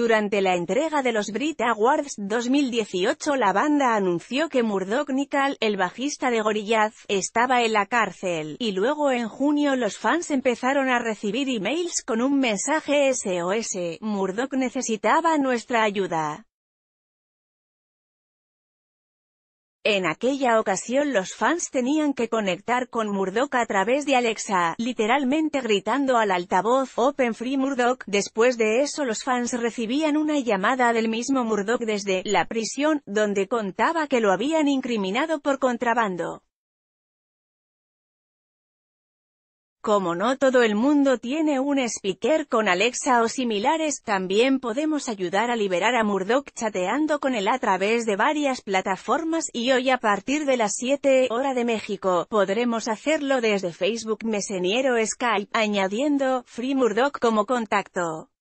Durante la entrega de los Brit Awards 2018 la banda anunció que Murdoc Nickel, el bajista de Gorillaz, estaba en la cárcel, y luego en junio los fans empezaron a recibir emails con un mensaje SOS, Murdoc necesitaba nuestra ayuda. En aquella ocasión los fans tenían que conectar con Murdoc a través de Alexa, literalmente gritando al altavoz "Open Free Murdoc". Después de eso los fans recibían una llamada del mismo Murdoc desde la prisión, donde contaba que lo habían incriminado por contrabando. Como no todo el mundo tiene un speaker con Alexa o similares, también podemos ayudar a liberar a Murdoc chateando con él a través de varias plataformas, y hoy a partir de las 7, hora de México, podremos hacerlo desde Facebook Messenger o Skype, añadiendo Free Murdoc como contacto.